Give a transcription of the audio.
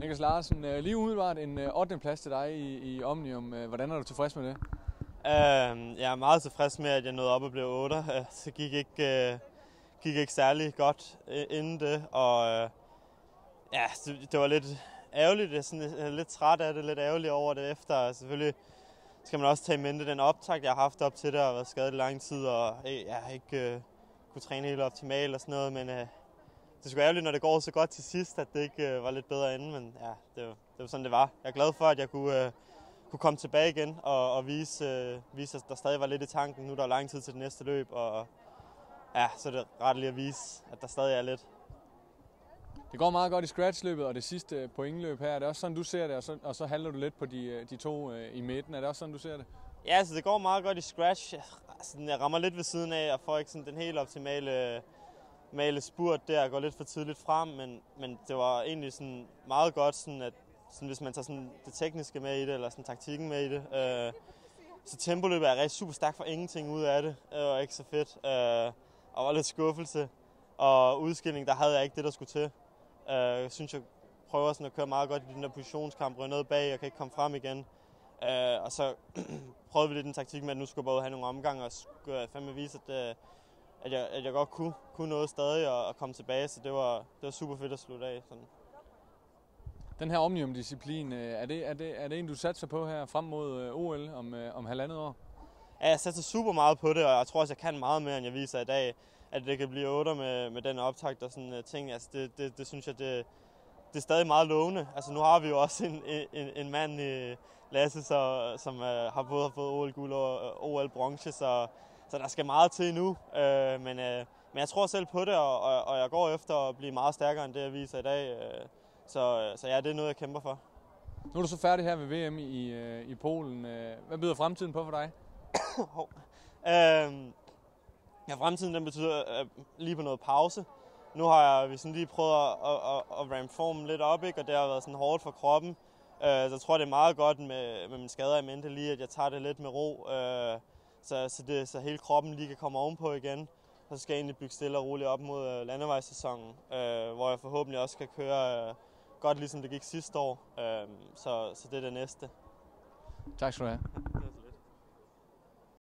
Niklas Larsen, lige umiddelbart en 8. plads til dig i Omnium. Hvordan er du tilfreds med det? Jeg er meget tilfreds med, at jeg nåede op og blev 8. Det gik ikke særlig godt inden det, og det var lidt ærgerligt. Jeg er lidt træt af det, lidt ærgerlig over det efter. Selvfølgelig skal man også tage i mente den optakt, jeg har haft op til det, og været skadet i lang tid, og jeg har ikke kunne træne helt optimalt og sådan noget, men det er sgu ærgerligt, når det går så godt til sidst, at det ikke var lidt bedre inden, men ja, det var sådan, det var. Jeg er glad for, at jeg kunne komme tilbage igen og vise, at der stadig var lidt i tanken. Nu er der lang tid til det næste løb, og ja, så er det ret lige at vise, at der stadig er lidt. Det går meget godt i scratch-løbet, og det sidste pointløb her, er det også sådan, du ser det, og så handler du lidt på de to i midten. Er det også sådan, du ser det? Ja, altså det går meget godt i scratch. Jeg rammer lidt ved siden af, og får ikke sådan den helt optimale spurt der, går lidt for tidligt frem, men det var egentlig sådan meget godt, sådan at hvis man tager sådan det tekniske med i det, eller sådan taktikken med i det. Så tempoløbet er rigtig super stærkt for ingenting ud af det. Det var ikke så fedt. Og var lidt skuffelse. Og udskilling, der havde jeg ikke det, der skulle til. Jeg synes, jeg prøver sådan at køre meget godt i den der positionskamp, ryge noget bag, og kan ikke komme frem igen. Og så prøvede vi lidt den taktik med, at nu skulle jeg både have nogle omgange, og skulle jeg fandme vise, at jeg godt kunne noget stadig og komme tilbage. Så det var super fedt at slutte af. Sådan. Den her Omnium-disciplin, er det en, du satser på her frem mod OL om halvandet år? Ja, jeg satser super meget på det, og jeg tror også, jeg kan meget mere, end jeg viser i dag. At det kan blive 8 med den optakt og sådan ting. Altså, det synes jeg, det er stadig meget lovende. Altså, nu har vi jo også en mand i Lasse, som har både fået OL-guld og OL-bronze, så der skal meget til nu. Men jeg tror selv på det, og jeg går efter at blive meget stærkere end det, jeg viser i dag. Så ja, det er noget, jeg kæmper for. Nu er du så færdig her ved VM i Polen. Hvad byder fremtiden på for dig? Ja, fremtiden den betyder lige på noget pause. Nu har vi sådan lige prøvet at rampe formen lidt op, ikke? Og det har været sådan hårdt for kroppen. Så jeg tror, det er meget godt med mine skader i mente lige, at jeg tager det lidt med ro, så hele kroppen lige kan komme ovenpå igen. Så skal jeg egentlig bygge stille og roligt op mod landevejssæsonen, hvor jeg forhåbentlig også kan køre godt, ligesom det gik sidste år. Så det er det næste. Tak skal du have.